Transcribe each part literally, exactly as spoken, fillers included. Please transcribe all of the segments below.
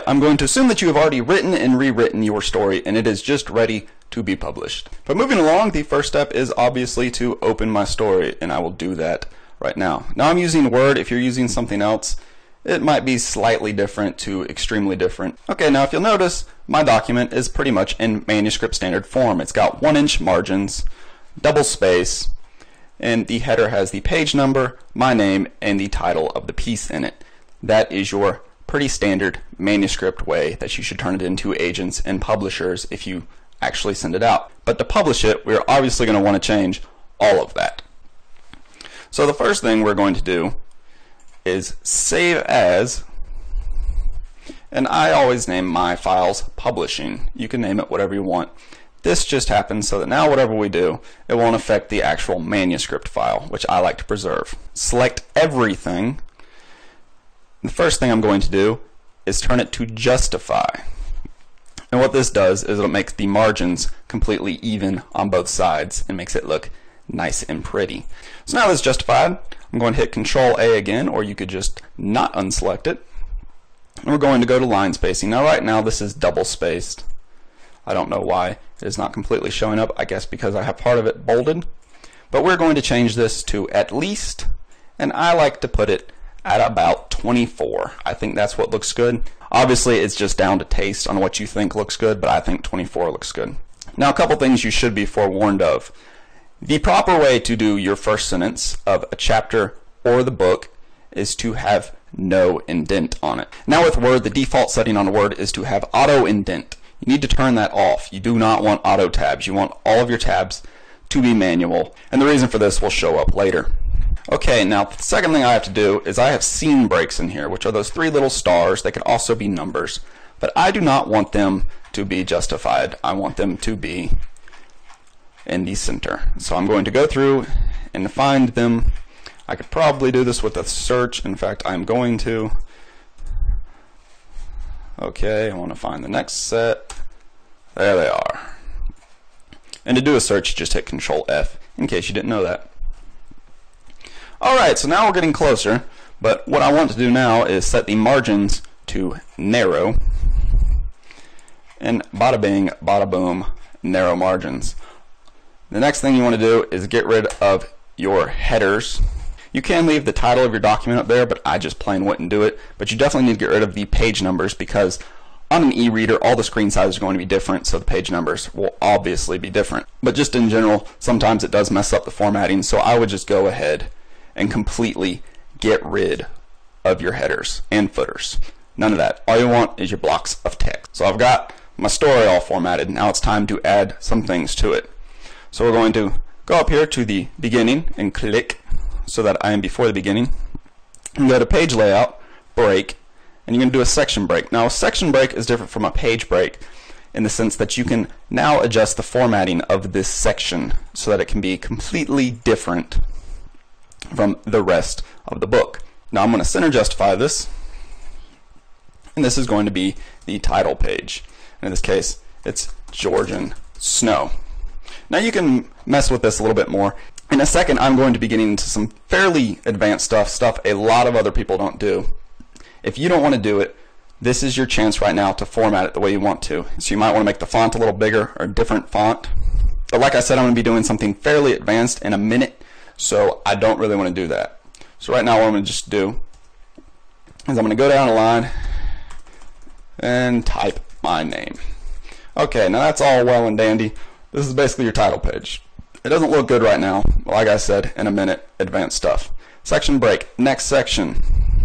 I'm going to assume that you have already written and rewritten your story and it is just ready to be published. But moving along, the first step is obviously to open my story, and I will do that right now. Now I'm using Word. If you're using something else, it might be slightly different to extremely different. Okay, now if you'll notice, my document is pretty much in manuscript standard form. It's got one inch margins, double space, and the header has the page number, my name, and the title of the piece in it. That is your pretty standard manuscript way that you should turn it into agents and publishers if you actually send it out. But to publish it, we're obviously going to want to change all of that. So the first thing we're going to do is save as, and I always name my files publishing. You can name it whatever you want. This just happens so that now whatever we do, it won't affect the actual manuscript file, which I like to preserve. Select everything. The first thing I'm going to do is turn it to justify. And what this does is it'll make the margins completely even on both sides and makes it look nice and pretty. So now that's justified. I'm going to hit Control A again, or you could just not unselect it. And we're going to go to line spacing. Now right now this is double spaced. I don't know why it is not completely showing up. I guess because I have part of it bolded. But we're going to change this to at least, and I like to put it at about twenty-four. I think that's what looks good. Obviously it's just down to taste on what you think looks good, but I think twenty-four looks good. Now a couple things you should be forewarned of. The proper way to do your first sentence of a chapter or the book is to have no indent on it. Now with Word, the default setting on Word is to have auto indent. You need to turn that off. You do not want auto tabs. You want all of your tabs to be manual, and the reason for this will show up later. Okay, now the second thing I have to do is I have scene breaks in here, which are those three little stars. They can also be numbers, but I do not want them to be justified. I want them to be in the center. So I'm going to go through and find them. I could probably do this with a search. In fact, I'm going to. Okay, I want to find the next set. There they are. And to do a search, just hit Control F, in case you didn't know that. Alright, so now we're getting closer, but what I want to do now is set the margins to narrow, and bada bing, bada boom, narrow margins. The next thing you want to do is get rid of your headers. You can leave the title of your document up there, but I just plain wouldn't do it. But you definitely need to get rid of the page numbers, because on an e-reader all the screen sizes are going to be different, so the page numbers will obviously be different. But just in general, sometimes it does mess up the formatting, so I would just go ahead and completely get rid of your headers and footers. None of that. All you want is your blocks of text. So I've got my story all formatted. Now it's time to add some things to it. So we're going to go up here to the beginning and click so that I am before the beginning. And go to page layout, break, and you're going to do a section break. Now a section break is different from a page break in the sense that you can now adjust the formatting of this section so that it can be completely different from the rest of the book. Now I'm going to center justify this, and this is going to be the title page. In this case, it's Georgian Snow. Now you can mess with this a little bit more. In a second, I'm going to be getting into some fairly advanced stuff, stuff a lot of other people don't do. If you don't want to do it, this is your chance right now to format it the way you want to. So you might want to make the font a little bigger or a different font. But like I said, I'm going to be doing something fairly advanced in a minute, so I don't really want to do that. So right now what I'm going to just do is I'm going to go down a line and type my name. Okay, now that's all well and dandy. This is basically your title page. It doesn't look good right now. Like I said, in a minute, advanced stuff. Section break. Next section.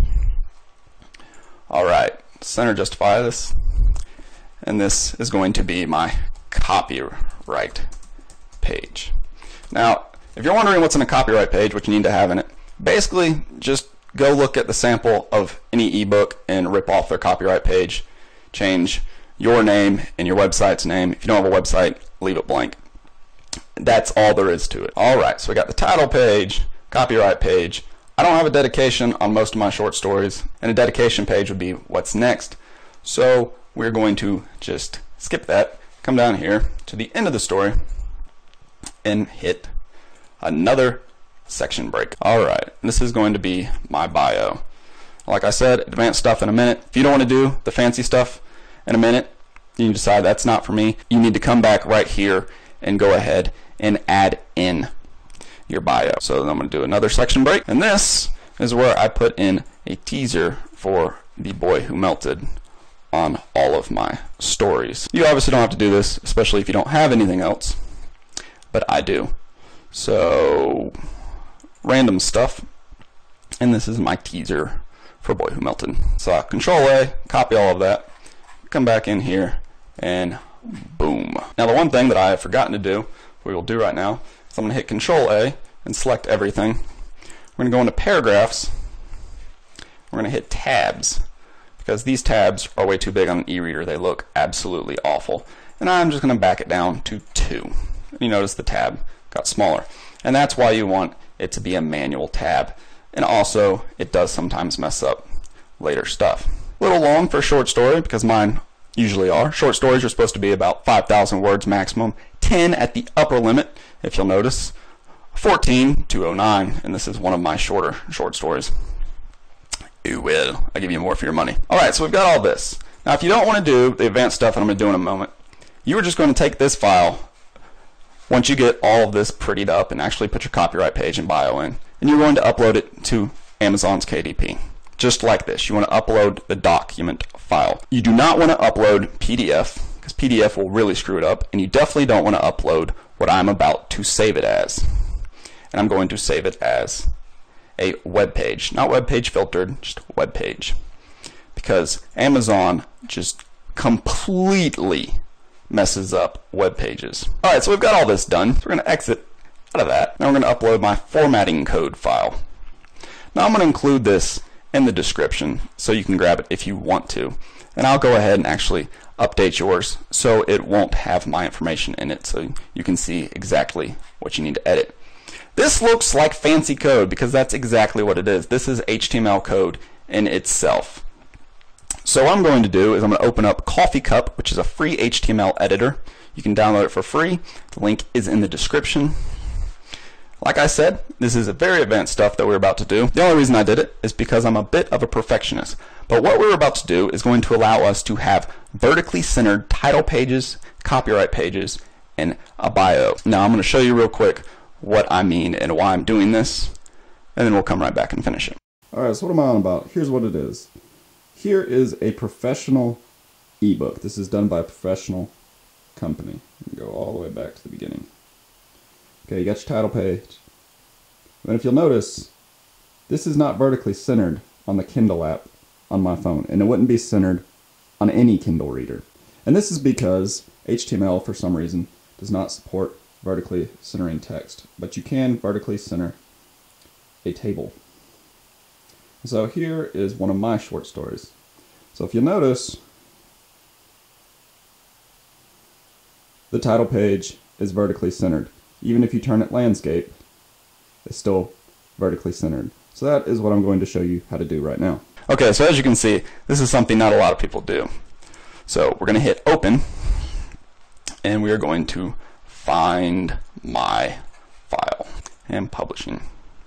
Alright, center justify this. And this is going to be my copyright page. Now, if you're wondering what's in a copyright page, what you need to have in it, basically just go look at the sample of any ebook and rip off their copyright page. Change your name and your website's name. If you don't have a website, leave it blank. That's all there is to it. Alright, so we got the title page, copyright page. I don't have a dedication on most of my short stories, and a dedication page would be what's next. So we're going to just skip that, come down here to the end of the story, and hit another section break. Alright, this is going to be my bio. Like I said, advanced stuff in a minute. If you don't want to do the fancy stuff in a minute, you decide that's not for me, you need to come back right here and go ahead and add in your bio. So I'm going to do another section break, and this is where I put in a teaser for The Boy Who Melted on all of my stories. You obviously don't have to do this, especially if you don't have anything else, but I do. So random stuff, and this is my teaser for Boy Who Melted. So I'll Control A, copy all of that, come back in here, and boom. Now the one thing that I have forgotten to do, we will do right now, is I'm going to hit Control A and select everything. We're going to go into paragraphs. We're going to hit tabs, because these tabs are way too big on an e-reader. They look absolutely awful. And I'm just going to back it down to two. You notice the tab got smaller. And that's why you want it to be a manual tab. And also, it does sometimes mess up later stuff. A little long for a short story, because mine usually are. Short stories are supposed to be about five thousand words maximum, ten at the upper limit, if you'll notice, fourteen to oh nine, and this is one of my shorter short stories. You will. I'll give you more for your money. Alright, so we've got all this. Now if you don't want to do the advanced stuff that I'm going to do in a moment, you are just going to take this file, once you get all of this prettied up and actually put your copyright page and bio in, and you're going to upload it to Amazon's K D P. Just like this. You want to upload the document file. You do not want to upload P D F, because P D F will really screw it up, and you definitely don't want to upload what I'm about to save it as. And I'm going to save it as a web page. Not web page filtered, just web page. Because Amazon just completely messes up web pages. Alright, so we've got all this done. So we're going to exit out of that. Now we're going to upload my formatting code file. Now I'm going to include this in the description so you can grab it if you want to. And I'll go ahead and actually update yours so it won't have my information in it, so you can see exactly what you need to edit. This looks like fancy code because that's exactly what it is. This is H T M L code in itself. So what I'm going to do is I'm going to open up Coffee Cup, which is a free H T M L editor. You can download it for free. The link is in the description. Like I said, this is a very advanced stuff that we're about to do. The only reason I did it is because I'm a bit of a perfectionist. But what we're about to do is going to allow us to have vertically centered title pages, copyright pages, and a bio. Now I'm going to show you real quick what I mean and why I'm doing this, and then we'll come right back and finish it. Alright, so what am I on about? Here's what it is. Here is a professional ebook. This is done by a professional company. Go all the way back to the beginning. Okay, you got your title page. And if you'll notice, this is not vertically centered on the Kindle app on my phone, and it wouldn't be centered on any Kindle reader. And this is because H T M L, for some reason, does not support vertically centering text, but you can vertically center a table. So here is one of my short stories. So if you notice, the title page is vertically centered. Even if you turn it landscape, it's still vertically centered. So that is what I'm going to show you how to do right now. Okay, so as you can see, this is something not a lot of people do. So we're going to hit open, and we are going to find my file and publishing.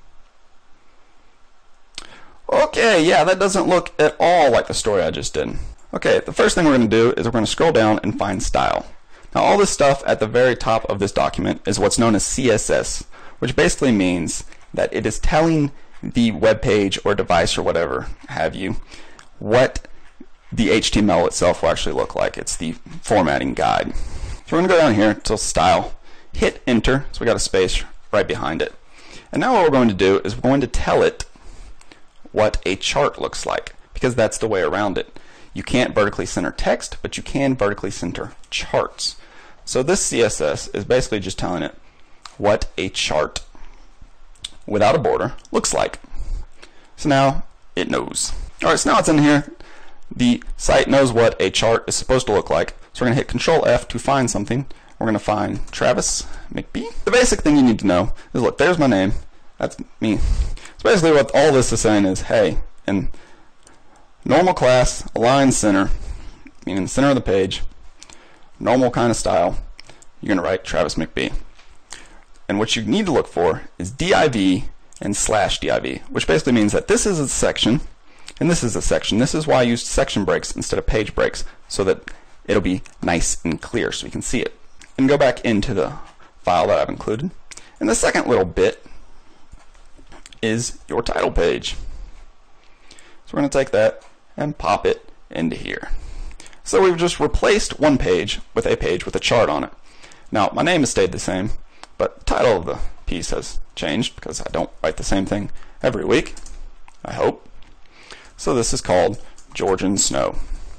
Okay, yeah, that doesn't look at all like the story I just did. Okay, the first thing we're going to do is we're going to scroll down and find style. Now all this stuff at the very top of this document is what's known as C S S, which basically means that it is telling the web page or device or whatever have you what the H T M L itself will actually look like. It's the formatting guide. So we're going to go down here to style, hit enter, so we got a space right behind it. And now what we're going to do is we're going to tell it what a chart looks like, because that's the way around it. You can't vertically center text, but you can vertically center charts. So this C S S is basically just telling it what a chart without a border looks like. So now it knows. Alright, so now it's in here. The site knows what a chart is supposed to look like. So we're going to hit Control F to find something. We're going to find Travis McBee. The basic thing you need to know is, look, there's my name. That's me. So basically what all this is saying is, hey, in normal class, align center, meaning the center of the page, normal kind of style, you're going to write Travis McBee. And what you need to look for is div and slash div, which basically means that this is a section And this is a section. This is why I used section breaks instead of page breaks, so that it'll be nice and clear so we can see it. And go back into the file that I've included. And the second little bit is your title page. So we're going to take that and pop it into here. So we've just replaced one page with a page with a chart on it. Now, my name has stayed the same, but the title of the piece has changed because I don't write the same thing every week, I hope. So this is called Georgian Snow.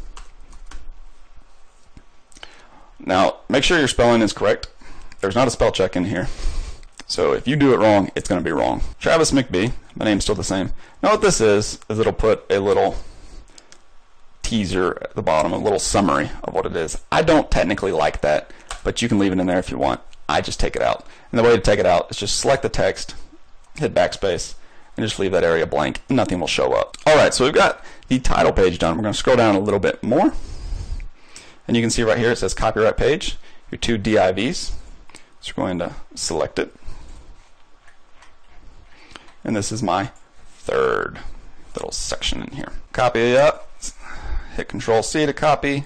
Now, make sure your spelling is correct. There's not a spell check in here. So if you do it wrong, it's going to be wrong. Travis McBee, my name's still the same. Now what this is, is it'll put a little teaser at the bottom, a little summary of what it is. I don't technically like that, but you can leave it in there if you want. I just take it out. And the way to take it out is just select the text, hit backspace, and just leave that area blank, and nothing will show up. Alright, so we've got the title page done. We're going to scroll down a little bit more. And you can see right here it says copyright page, your two D I Vs. So we're going to select it. And this is my third little section in here. Copy it up, hit control C to copy,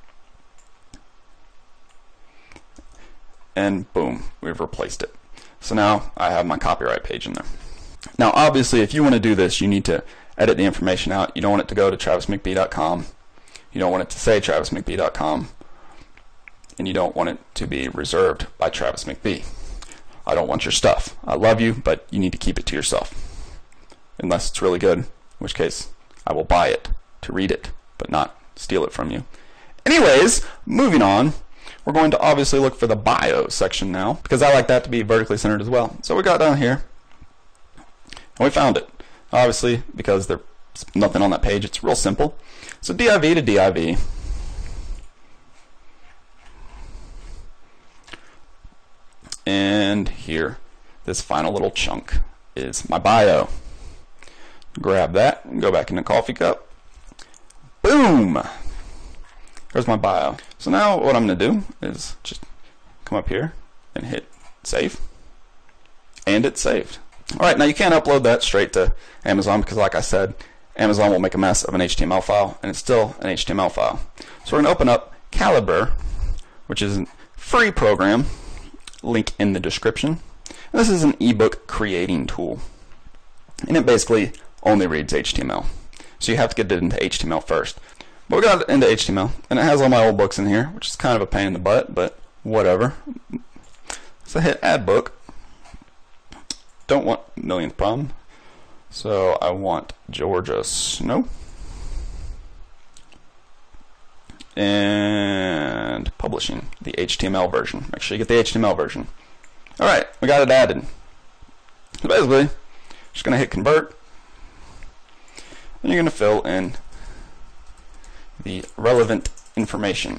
and boom, we've replaced it. So now I have my copyright page in there. Now obviously if you want to do this, you need to edit the information out. You don't want it to go to travis mcbee dot com. You don't want it to say travis mcbee dot com. And you don't want it to be reserved by Travis McBee. I don't want your stuff. I love you, but you need to keep it to yourself. Unless it's really good, in which case I will buy it to read it, but not steal it from you. Anyways, moving on, we're going to obviously look for the bio section now, because I like that to be vertically centered as well. So we got down here, and we found it. Obviously, because there's nothing on that page, it's real simple. So div to div. And here, this final little chunk is my bio. Grab that and go back in the coffee cup. Boom! There's my bio. So now what I'm going to do is just come up here and hit save. And it's saved. Alright, now you can't upload that straight to Amazon because, like I said, Amazon will make a mess of an H T M L file, and it's still an H T M L file. So we're going to open up Calibre, which is a free program. Link in the description. And this is an ebook creating tool, and it basically only reads H T M L, so you have to get it into H T M L first. But we got it into H T M L, and it has all my old books in here, which is kind of a pain in the butt, but whatever. So hit add book. Don't want millionth problem, so I want Georgia Snow. And publishing the H T M L version. Make sure you get the H T M L version. Alright, we got it added. So basically, just going to hit convert, and you're going to fill in the relevant information.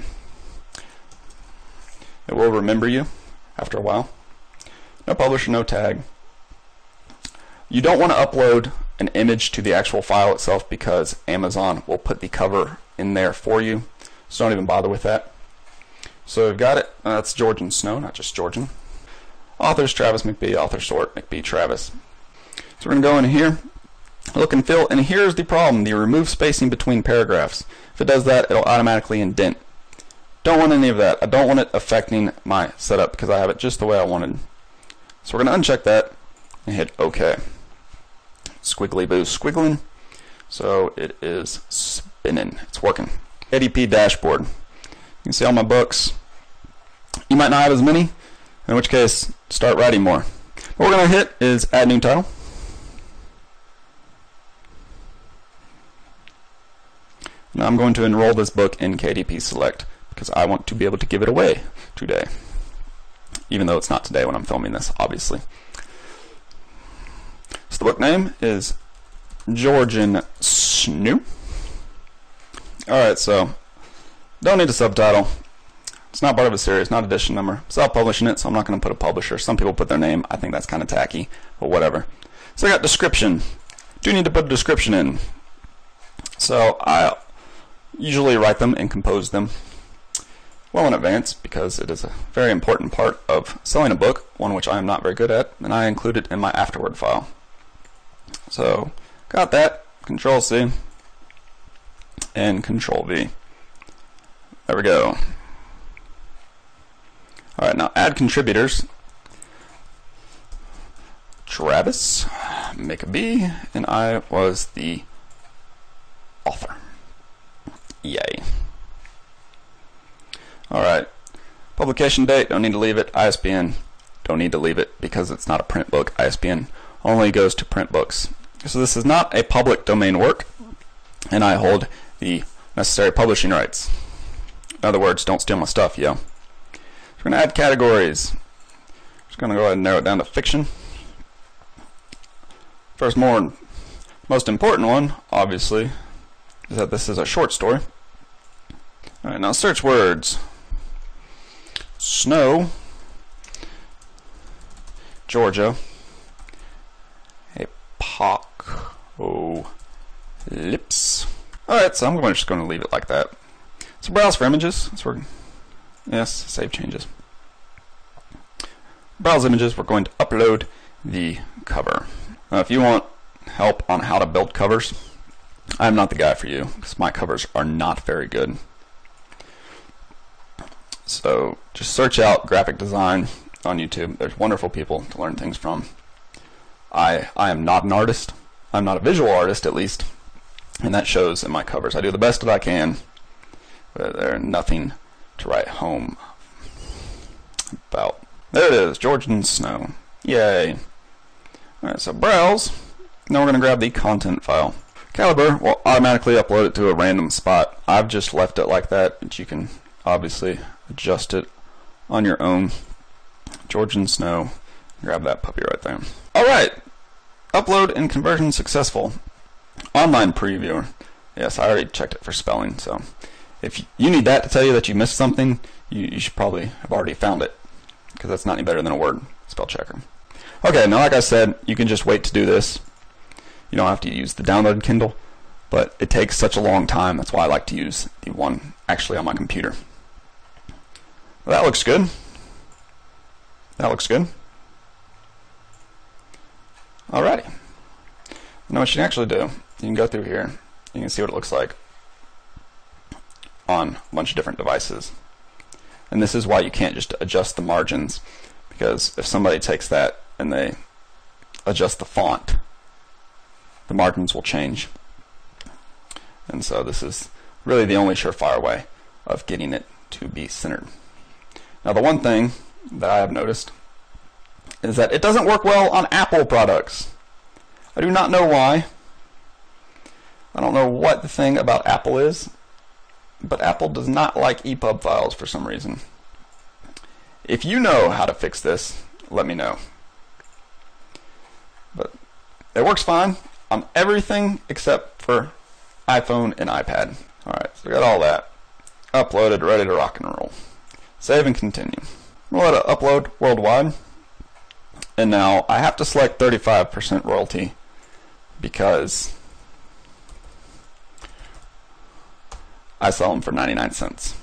It will remember you after a while. No publisher, no tag. You don't want to upload an image to the actual file itself because Amazon will put the cover in there for you. So don't even bother with that. So we've got it. Uh, that's Georgian Snow, not just Georgian. Authors Travis McBee, author sort McBee Travis. So we're going to go in here, look and fill, and here's the problem, the remove spacing between paragraphs. If it does that, it'll automatically indent. Don't want any of that. I don't want it affecting my setup because I have it just the way I wanted. So we're going to uncheck that and hit OK. Squiggly boo squiggling. So it is spinning. It's working. A D P dashboard. You can see all my books. You might not have as many, in which case start writing more. What we're going to hit is add new title. Now I'm going to enroll this book in K D P Select because I want to be able to give it away today, even though it's not today when I'm filming this, obviously. So the book name is Georgian Snow. Alright, so don't need a subtitle. It's not part of a series, not edition number. Self-publishing it, so I'm not going to put a publisher. Some people put their name. I think that's kind of tacky, but whatever. So I got description. Do need to put a description in. So I usually write them and compose them well in advance because it is a very important part of selling a book, one which I am not very good at, and I include it in my afterward file. So got that. Control C. and Control V. There we go. Alright, now add contributors. Travis, make a B, and I was the author. Yay. Alright, publication date, don't need to leave it. I S B N, don't need to leave it because it's not a print book. I S B N only goes to print books. So this is not a public domain work, and I hold the necessary publishing rights. In other words, don't steal my stuff, yo. We're going to add categories. Just going to go ahead and narrow it down to fiction. First, more most important one, obviously, is that this is a short story. Alright, now search words. Snow, Georgia, apocalypse. Alright, so I'm just going to leave it like that. So browse for images. That's where, yes, save changes. Browse images, we're going to upload the cover. Now, if you want help on how to build covers, I'm not the guy for you, because my covers are not very good. So just search out graphic design on YouTube. There's wonderful people to learn things from. I, I am not an artist. I'm not a visual artist, at least, and that shows in my covers. I do the best that I can, but there's nothing to write home about. There it is, Georgian snow. Yay. Alright, so browse. Now we're going to grab the content file. Calibre will automatically upload it to a random spot. I've just left it like that, but you can obviously adjust it on your own. Georgian snow. Grab that puppy right there. Alright. Upload and conversion successful. Online previewer. Yes, I already checked it for spelling, so if you need that to tell you that you missed something, you, you should probably have already found it, because that's not any better than a Word spell checker. Okay, now like I said, you can just wait to do this. You don't have to use the download Kindle, but it takes such a long time. That's why I like to use the one actually on my computer. Well, that looks good. That looks good. Alrighty. Now what you can actually do, you can go through here. You can see what it looks like on a bunch of different devices. And this is why you can't just adjust the margins, because if somebody takes that and they adjust the font, the margins will change. And so this is really the only surefire way of getting it to be centered. Now the one thing that I have noticed is that it doesn't work well on Apple products. I do not know why. I don't know what the thing about Apple is, but Apple does not like E P U B files for some reason. If you know how to fix this, let me know. But it works fine on everything except for iPhone and iPad. Alright, so we got all that uploaded, ready to rock and roll. Save and continue. We'll let it upload worldwide. And now I have to select thirty-five percent royalty because I sell them for ninety-nine cents.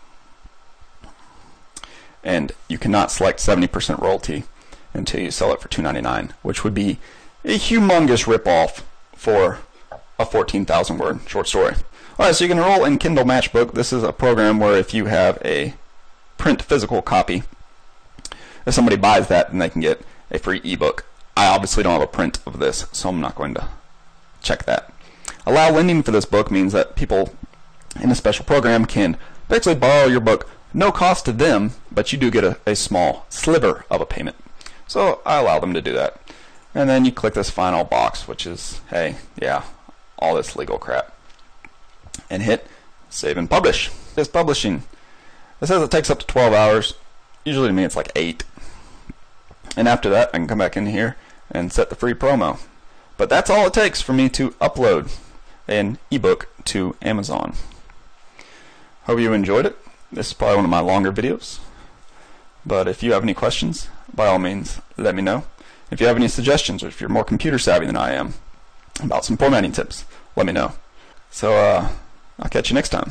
And you cannot select seventy percent royalty until you sell it for two ninety-nine, which would be a humongous ripoff for a fourteen thousand word short story. Alright, so you can enroll in Kindle Matchbook. This is a program where if you have a print physical copy, if somebody buys that, then they can get a free ebook. I obviously don't have a print of this, so I'm not going to check that. Allow lending for this book means that people in a special program can basically borrow your book, no cost to them, but you do get a, a small sliver of a payment. So I allow them to do that. And then you click this final box, which is, hey, yeah, all this legal crap. And hit save and publish. It's publishing. It says it takes up to twelve hours. Usually to me it's like eight. And after that I can come back in here and set the free promo. But that's all it takes for me to upload an ebook to Amazon. Hope you enjoyed it. This is probably one of my longer videos. But if you have any questions, by all means, let me know. If you have any suggestions, or if you're more computer savvy than I am about some formatting tips, let me know. So uh, I'll catch you next time.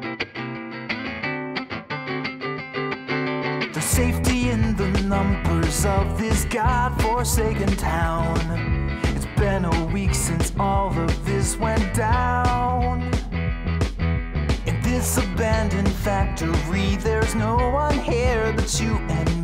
The safety in the numbers corners of this god-forsaken town. It's been a week since all of this went down. In this abandoned factory, there's no one here but you and me.